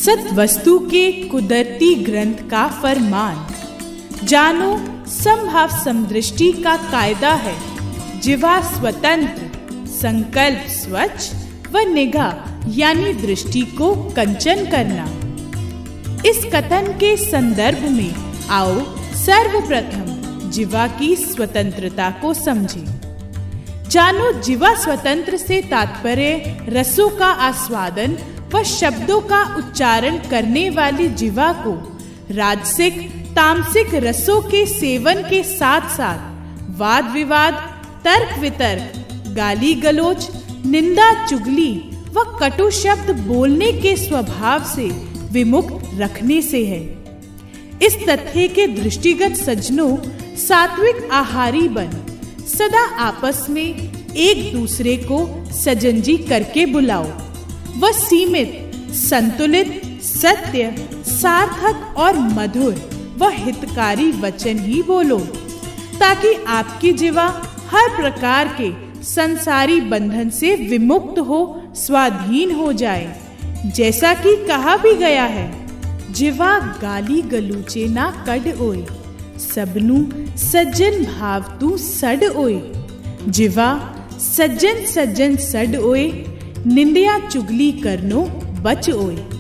सत वस्तु के कुदरती ग्रंथ का फरमान। जानो समभाव समदृष्टि का कायदा है, जिह्वा स्वतंत्र, संकल्प स्वच्छ व निगाह यानी दृष्टि को कंचन करना। इस कथन के संदर्भ में आओ सर्वप्रथम जिह्वा की स्वतंत्रता को समझें। जानो जिह्वा स्वतंत्र से तात्पर्य रसों का आस्वादन व शब्दों का उच्चारण करने वाली जिह्वा को राजसिक तामसिक रसों के सेवन के साथ साथ वाद विवाद, तर्क वितर्क, गाली गलोच, निंदा चुगली व कटु शब्द बोलने के स्वभाव से विमुक्त रखने से है। इस तथ्य के दृष्टिगत सज्जनों, सात्विक आहारी बन सदा आपस में एक दूसरे को सजनजी करके बुलाओ व सीमित, संतुलित, सत्य, सार्थक और मधुर व हितकारी वचन ही बोलो, ताकि आपकी जिह्वा हर प्रकार के संसारी बंधन से विमुक्त हो, स्वाधीन हो जाए। जैसा कि कहा भी गया है, जिह्वा गाली गलूचे ना कड ओए, सबनु सज्जन भाव तू सड ओए। जिह्वा सज्जन सज्जन सड ओए, निंदिया चुगली करनो बच ओए।